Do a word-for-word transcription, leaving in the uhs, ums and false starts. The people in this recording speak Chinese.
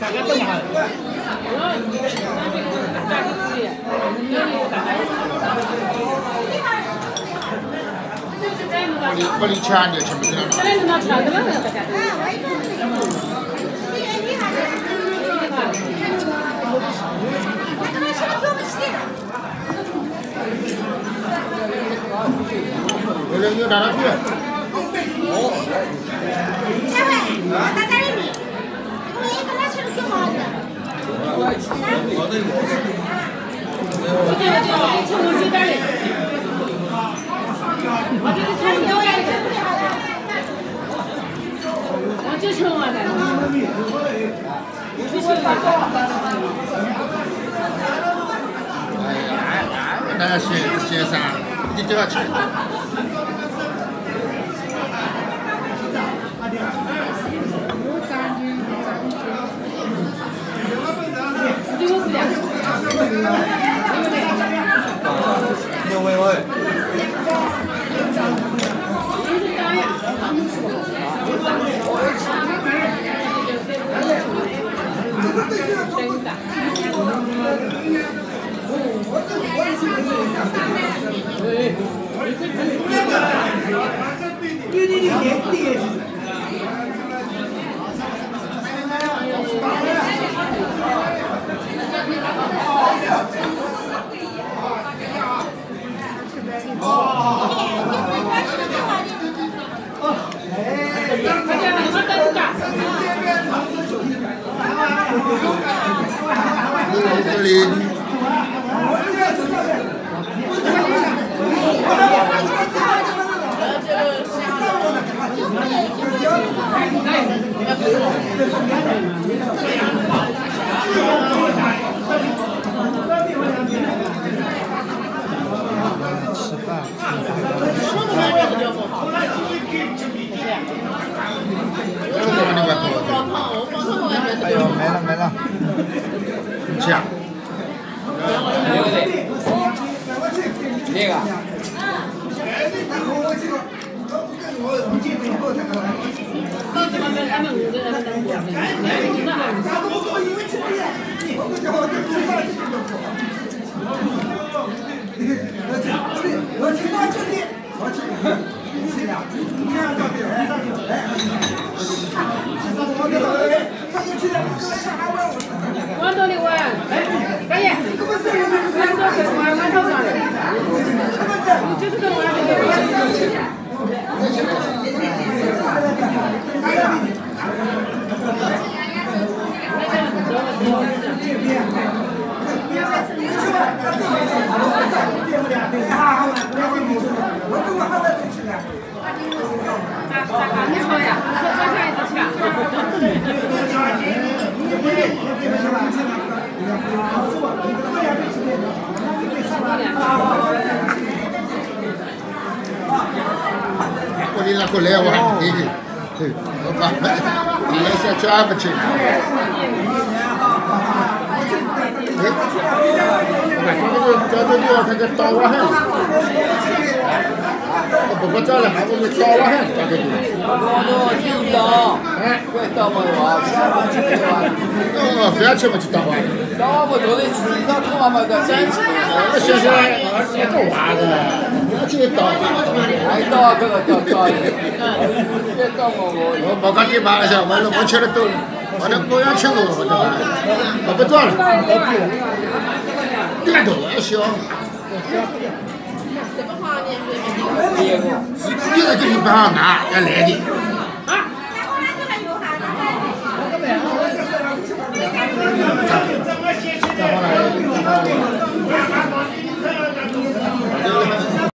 大家都买。 不离钱的，全部在那。 这能吃了，这能大家都。 有人有拿上去。 哦。三位，大家一米，我一个人吃了挺好的。我这个成都几点的？我这个成都几点的？我就成我的。 哎呀，那个先先生，你这个吃。 六位位。这里。 吃饭。哎呦，没了没了。 吃啊。 哪个的？哪个？ 我多的碗，大爷，我多的碗碗头上的，就是个碗的。你说呀，我早上一直吃。 我你那个来碗的，我把把那些抓不起。哎，我这这这要他个刀碗很，我不过这了，还我们刀碗很，这个的。 我都听到，哎，快刀碗哇， 哦，不要吃不起刀碗。 刀碗不多的吃，到他妈妈的真吃。 我现在这个娃子，不要去刀。 哎，刀这个刀刀的，别刀我我。 我我刚你妈了，我我吃的多，我那我要吃我我这个，我不做了，点头也行。 别个， 一个就一百拿，要来的。